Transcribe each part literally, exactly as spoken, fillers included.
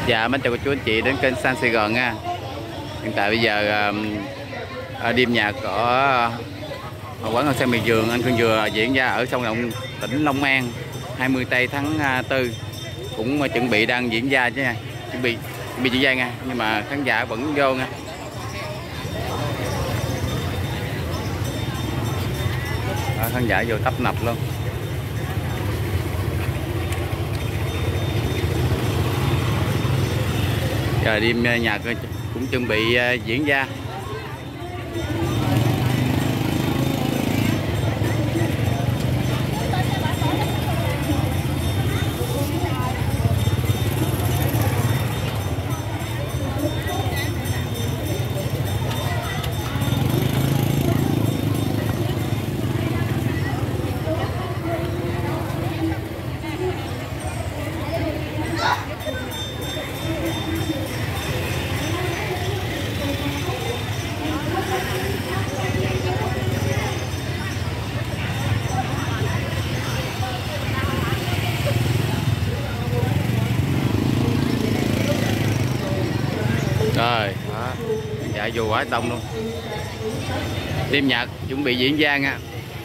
Dạ, mến chào cô chú anh chị đến kênh Xanh Sài Gòn nha. Hiện tại bây giờ uh, đêm nhạc của uh, quán Ngân Sang Miệt Vườn anh Cương Dừa diễn ra ở sông Động, tỉnh Long An, hai mươi tây tháng tư, cũng uh, chuẩn bị đang diễn ra chứ nha, chuẩn bị chuẩn bị diễn ra nha, nhưng mà khán giả vẫn vô nha. Đó, khán giả vô tấp nập luôn. Giờ đêm nhạc cũng chuẩn bị diễn ra. Rồi, đó, dạ vô quá đông luôn. Đêm nhạc chuẩn bị diễn ra nha.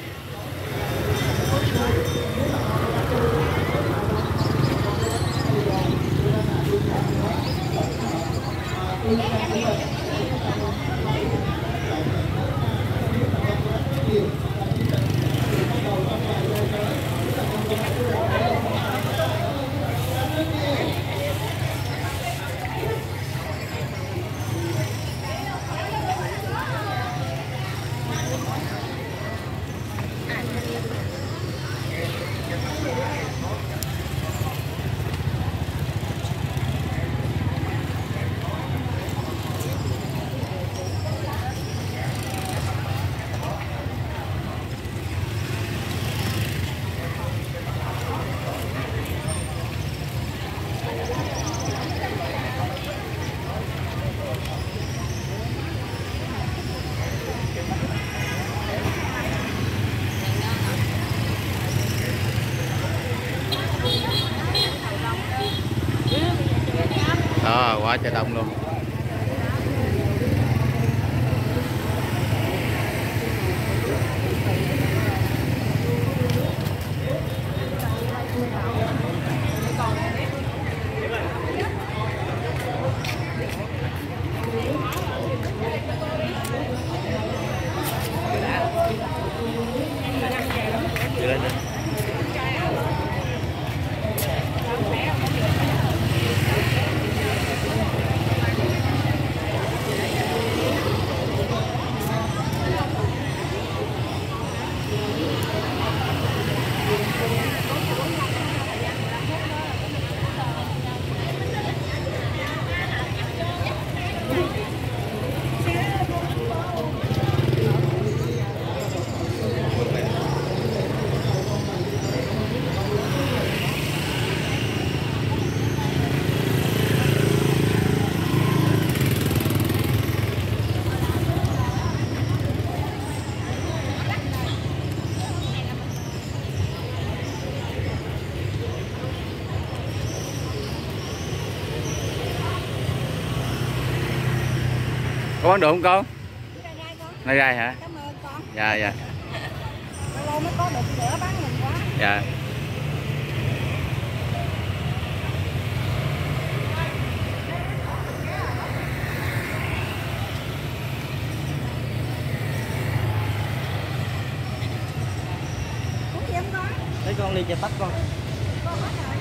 Đó, quá trời đông luôn. Có bán được không con? Nay gai hả? Cảm ơn con. Dạ dạ. Lâu mới có được nữa, bán mình quá. Dạ. Uống gì không con? Lấy con ly trà tắc con. Con hết rồi.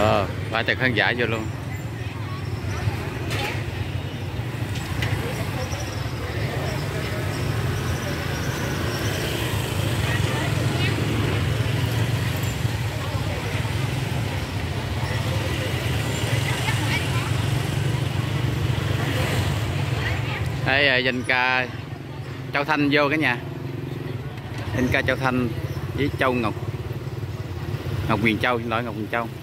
Ờ, ba chật khán giả vô luôn. Đây danh ca Châu Thanh vô cả nhà. Danh ca Châu Thanh với Châu Ngọc Ngọc Huyền Châu, xin lỗi Ngọc Huyền Châu.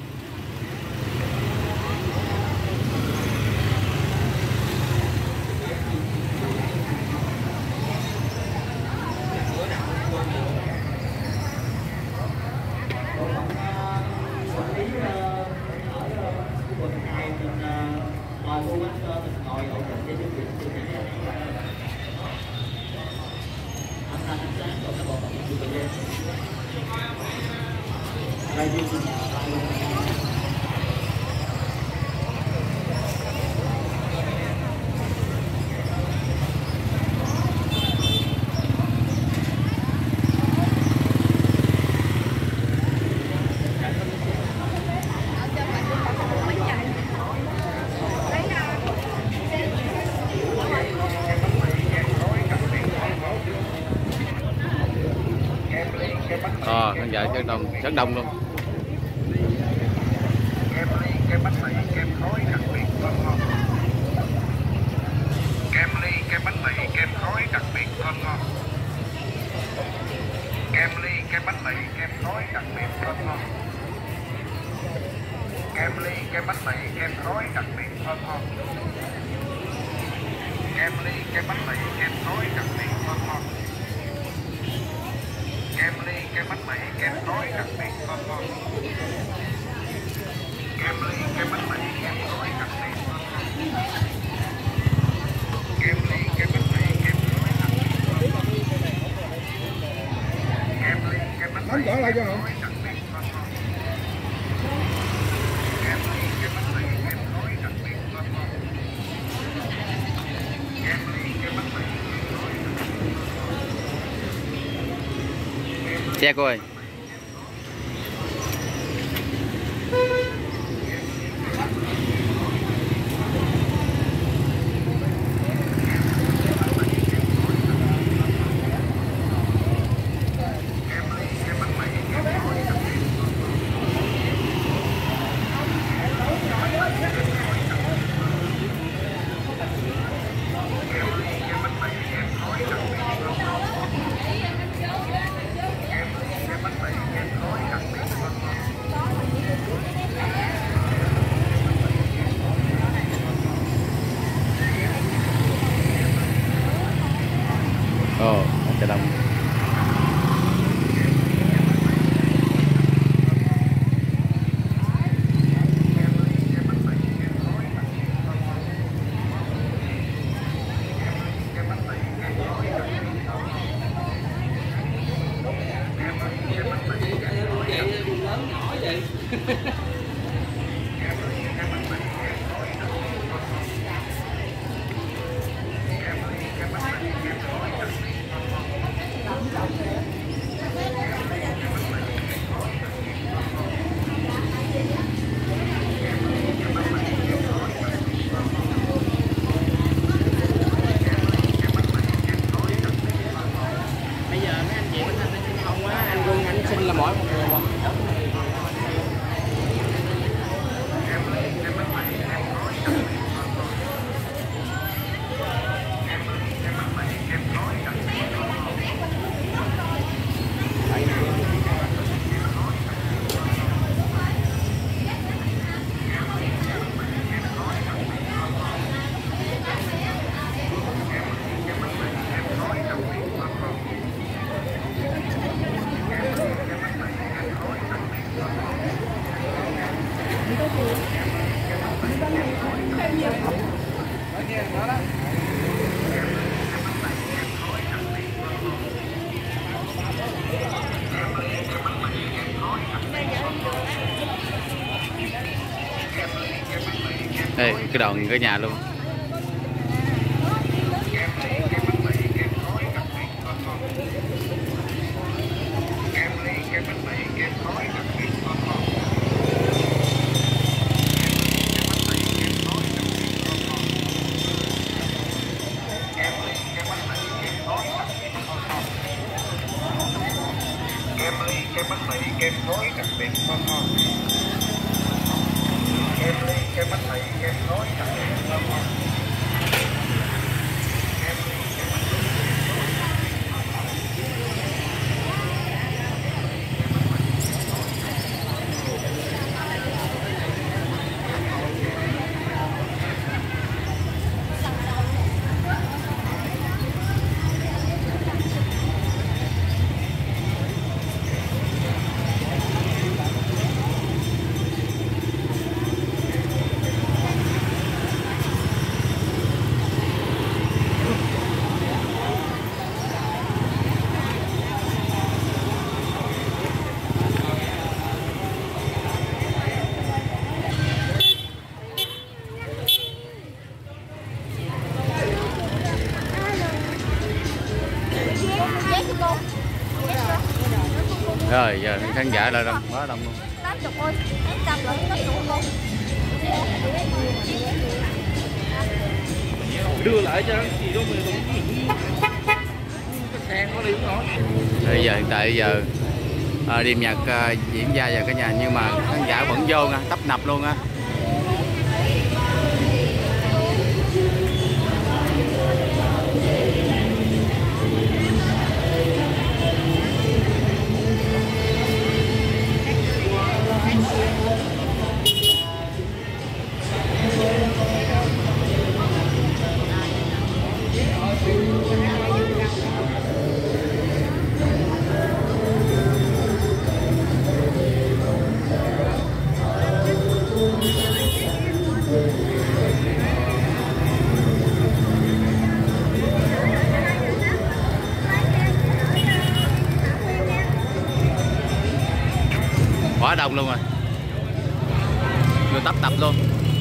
Ờ, khán giả rất đông, rất đông luôn. Kem ly, kem bánh mì, kem khói đặc biệt ngon ngon. Kem ly, kem bánh mì, kem khói đặc biệt ngon ngon. Kem ly, kem bánh mì, kem khói đặc biệt ngon ngon. Kem ly, kem bánh mì, kem khói đặc biệt ngon ngon. Kem ly, kem bánh mì, kem khói đặc biệt ngon ngon. Kem ly, kem bánh mì, kem khói đặc biệt ngon ngon. Kem ly, kem bánh mì, kem khói đặc biệt ngon ngon. Kem ly, kem bánh mì, kem khói đặc biệt ngon ngon. Kem ly, kem bánh mì, kem khói đặc biệt ngon ngon. Kem ly, kem bánh mì, kem khói đặc biệt ngon ngon. Kem ly, kem bánh mì, kem khói đặc biệt ngon ngon. Xe cô ơi. Ồ, chợ đông. Ê, cái đoàn cái nhà luôn. đặc biệt ngon ngon. Kem ly, kem bánh mì, kem gói đặc biệt ngon ngon. Rồi giờ khán giả lại đông quá đông luôn. tám mươi ơi, tám trăm lận nó đủ không? Đưa lại cho chị đâu mình cũng sang nó đi nói. Bây giờ hiện tại bây giờ à, đêm nhạc à, diễn ra giờ cả nhà, nhưng mà khán giả vẫn vô nha, tấp nập luôn á. Quá đông luôn rồi, người tấp tập luôn.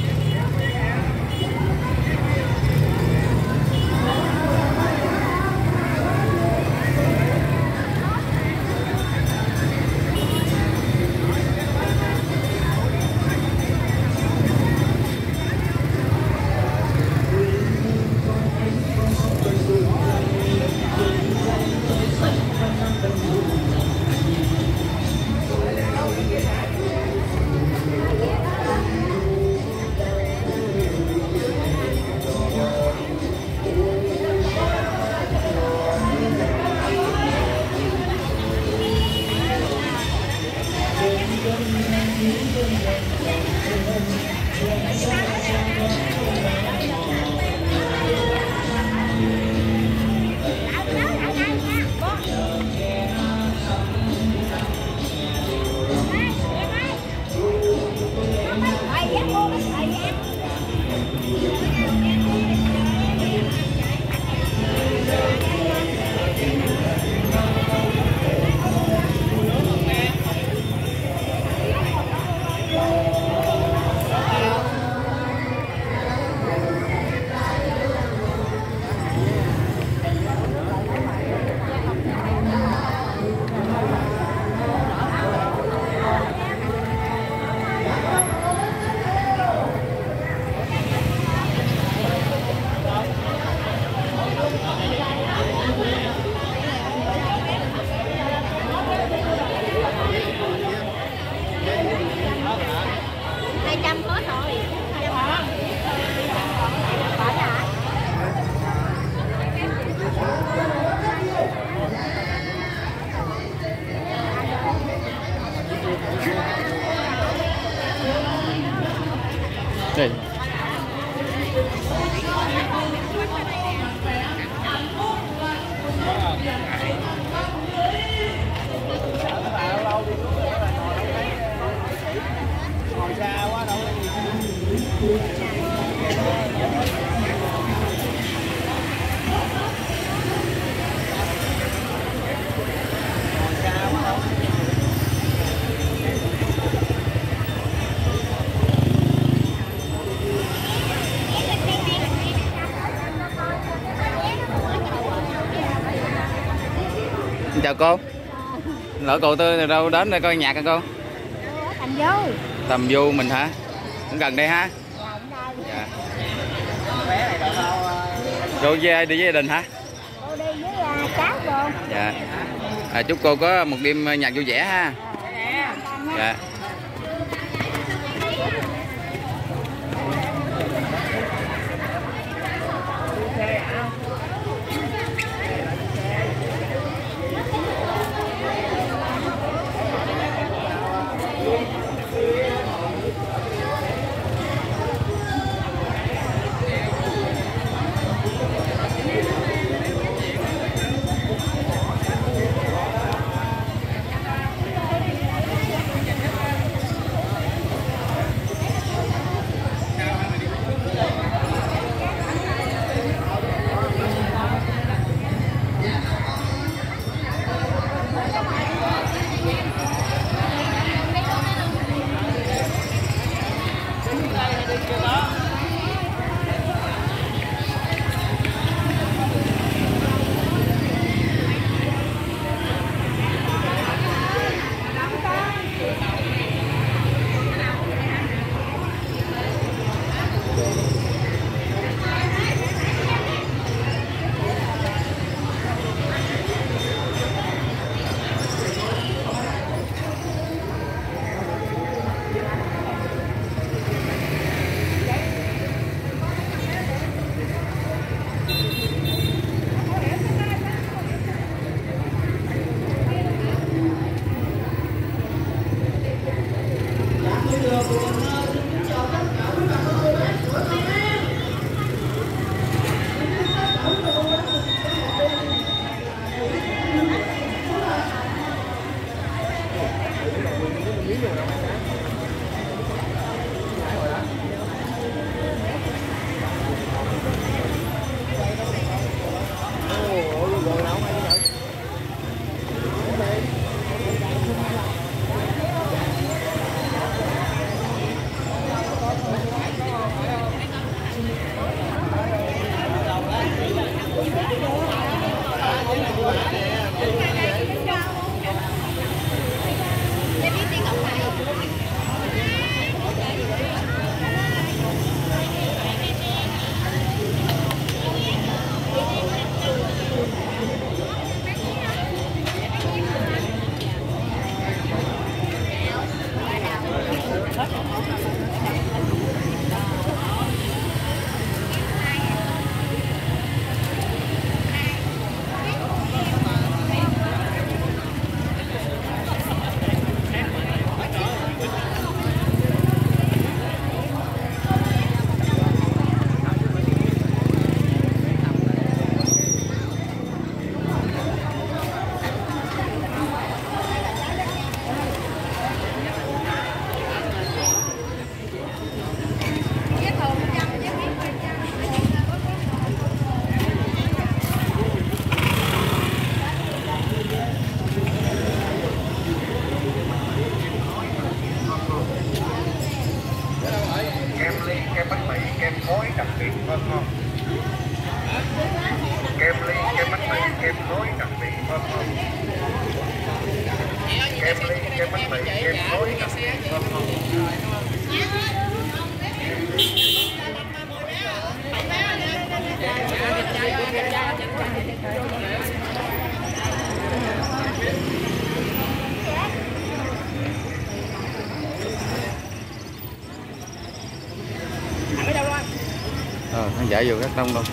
Đây. Ngồi xa quá đâu. Chào cô. Lỡ cô từ đâu đến đây coi nhạc hả cô? Thành vô. Tầm Du mình hả? Cũng gần đây ha? Dạ. Cô về đi với gia đình hả? Cô đi với uh, cháu cô. Dạ. À, chúc cô có một đêm nhạc vui vẻ ha. Nè. Dạ. Kem ly, kem bánh mì, kem khói đặc biệt ngon ngon. Kem ly, kem bánh mì, kem khói đặc biệt ngon ngon. Kem ly, kem bánh mì, kem khói đặc biệt ngon ngon. Ờ, khán giả vô rất đông luôn.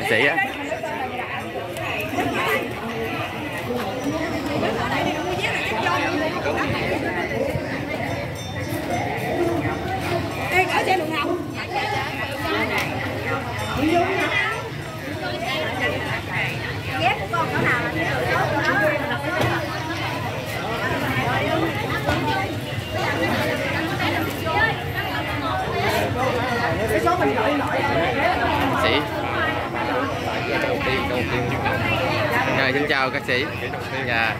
sĩ á. Ê, ở trên đường Ngọc. Ghép của con chỗ nào là Sĩ. Rồi, xin chào các sĩ. Dạ.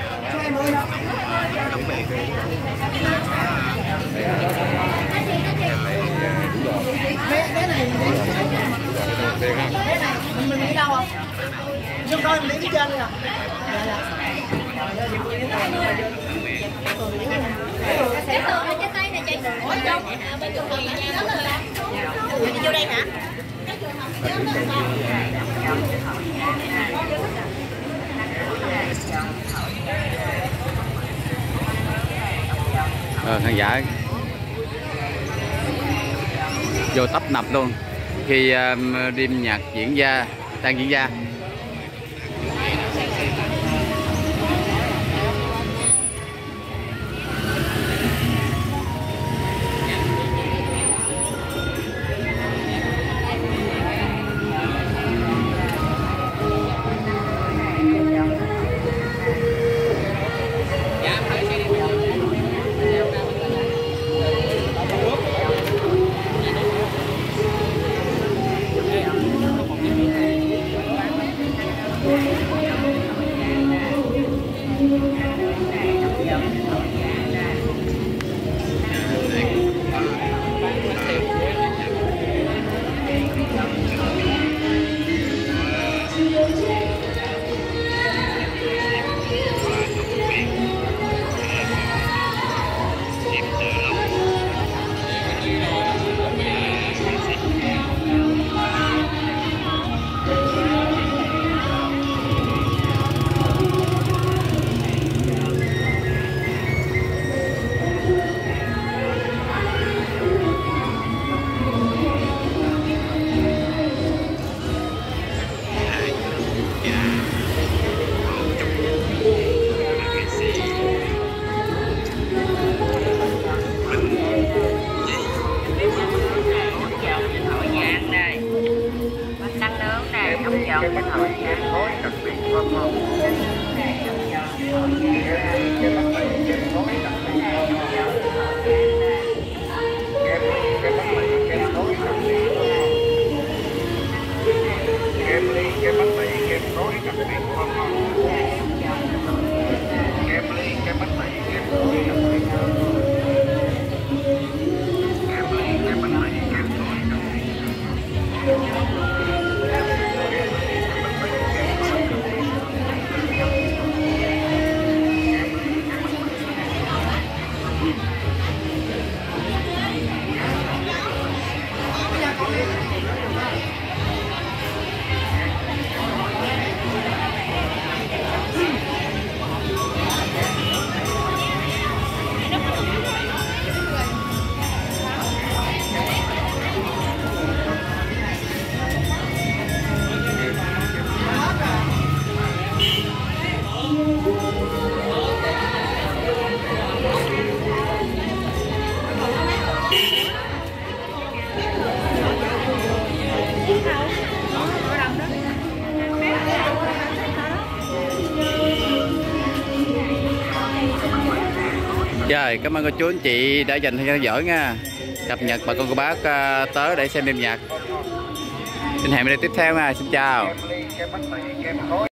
mình đi đâu không? Trong coi mình đi trên nè. Cái tường ở trên tay này chị. Ủa trong bên trường hợp này đó là đi vô đây hả? Ờ, khán giả vô tấp nập luôn khi uh, đêm nhạc diễn ra đang diễn ra. cái bánh mì kem khói đặc biệt ngon ngon. Cái bánh mì kem khói đặc biệt ngon ngon. Kem ly cái bánh mì kem khói đặc biệt ngon ngon. Kem ly cái bánh mì kem khói đặc biệt ngon ngon. Kem ly cái bánh mì kem khói đặc biệt ngon ngon. Kem ly cái bánh mì kem khói đặc biệt ngon ngon. Rồi, cảm ơn cô chú anh chị đã dành thời gian theo dõi nha. Cập nhật bà con cô bác uh, tới để xem đêm nhạc. Xin hẹn video tiếp theo nha. Xin chào.